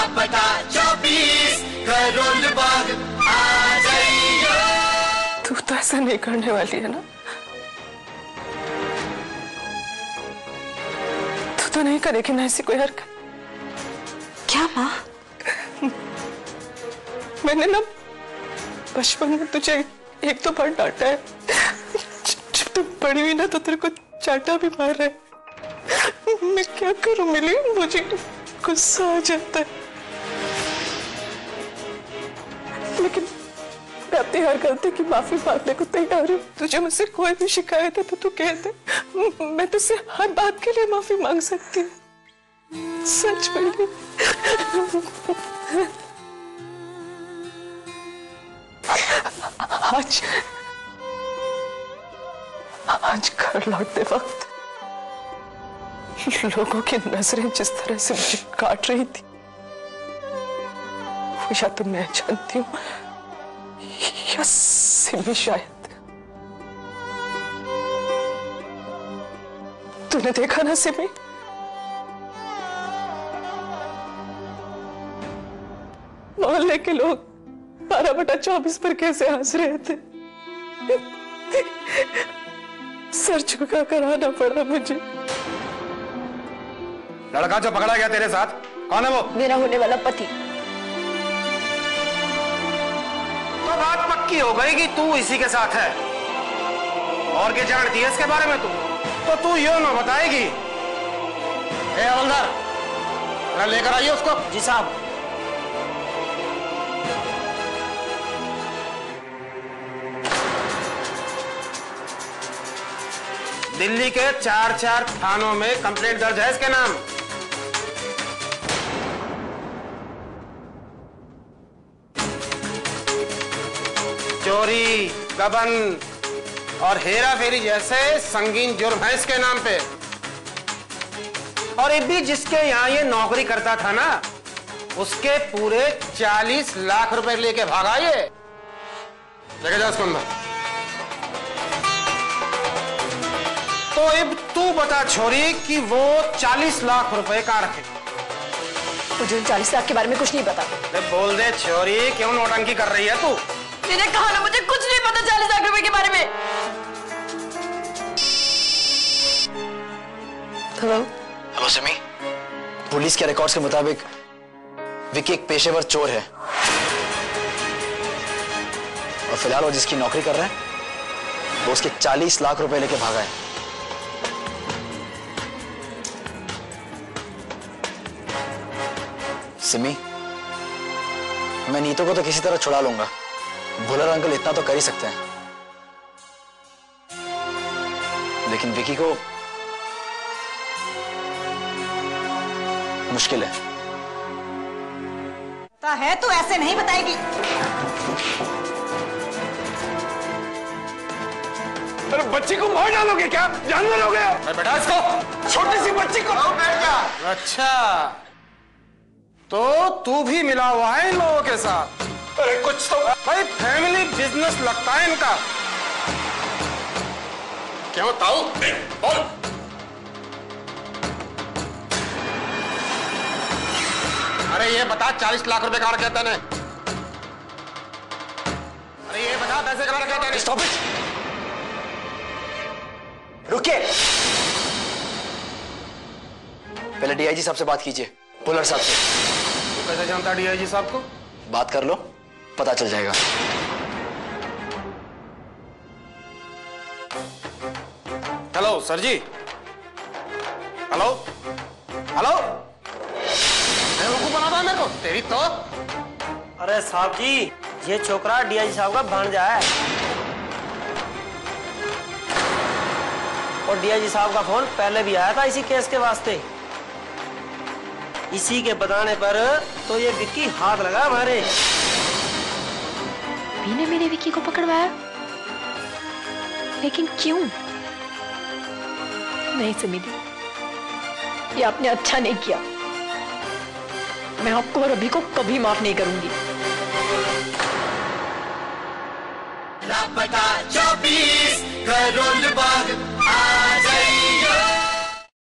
लापता 24 करोड़ बाग आ जाइए। तू तो ऐसा नहीं करने वाली है ना? तू तो नहीं करेगी ना ऐसी कोई हरकत? क्या माँ? मैंने ना बचपन में तुझे एक तो बार डांटा है। जब तू बड़ी हुई ना तो तेरे को चाटा भी मार है। मैं क्या करूं मिली, मुझे गुस्सा आ जाता है। लेकिन मैं अपनी हर गलती की माफी मांगने को तैयार हूँ। तुझे मुझसे कोई भी शिकायत है तो तू कह दे, मैं तुझसे हर बात के लिए माफी मांग सकती हूँ। सच मिली। आज घर लौटते वक्त लोगों की नजरें जिस तरह से मुझे काट रही थी, वो या तो मैं जानती हूँ या सिमी शायद। तूने देखा ना सिमी, मोहल्ले के लोग 12/24 पर कैसे हंस रहे थे। सर झुका कर आना पड़ा मुझे। लड़का जो पकड़ा गया तेरे साथ, कौन है वो? मेरा होने वाला पति। तो बात पक्की हो गई कि तू इसी के साथ है। और क्या जानती है इसके बारे में तू? तो तू यूं ना बताएगी। ए हवलदार, लेकर आइए उसको। जी साहब। दिल्ली के 4 थानों में कंप्लेंट दर्ज है इसके नाम। चोरी, गबन और हेरा फेरी जैसे संगीन जुर्म है इसके नाम पे। और ये भी जिसके यहां ये नौकरी करता था ना, उसके पूरे 40 लाख रुपए लेके भागा ये। लेके जा उसको अंदर। तो अब तू बता छोरी कि वो 40 लाख रुपए कहां रखे? मुझे 40 लाख के बारे में कुछ नहीं पता। बोल दे छोरी, क्यों नौटंकी कर रही है तू? मैंने कहा ना, मुझे कुछ नहीं पता 40 लाख रुपए के बारे में। हेलो हेलो सिमी, पुलिस के रिकॉर्ड्स के मुताबिक विकी एक पेशेवर चोर है और फिलहाल वो जिसकी नौकरी कर रहा है वो उसके 40 लाख रुपए लेके भागा है। सिमी, मैं नीतू को तो किसी तरह छुड़ा लूंगा। भुलर अंकल इतना तो कर ही सकते हैं, लेकिन विकी को मुश्किल है तो ऐसे नहीं बताएगी। अरे बच्ची को मार डालोगे क्या? जानवर हो गया। अरे बेटा इसको, छोटी सी बच्ची को। अच्छा, तो तू भी मिला हुआ है इन लोगों के साथ? अरे कुछ तो भाई फैमिली बिजनेस लगता है इनका। क्यों ताऊ? बोल। अरे ये बता 40 लाख रुपए कहां रखे तूने? अरे ये बता पैसे कहां रखे तूने? स्टॉप इट, रुकिए। पहले डीआईजी साहब से बात कीजिए, भुलर साहब से। तू कैसे जानता डीआईजी साहब को? बात कर लो, पता चल जाएगा। Hello sir ji. Hello hello, बेवकूफ बना था मेरे को तेरी तो। अरे साहब जी, ये छोकरा डीआईजी साहब का भांजा है और डीआईजी साहब का फोन पहले भी आया था इसी केस के वास्ते। इसी के बताने पर तो ये विक्की हाथ लगा हमारे। ने मेरे विक्की को पकड़वाया, लेकिन क्यों? नहीं समिति, ये आपने अच्छा नहीं किया। मैं आपको और अभी को कभी माफ नहीं करूंगी। लापता 24 करोड़ बाग आ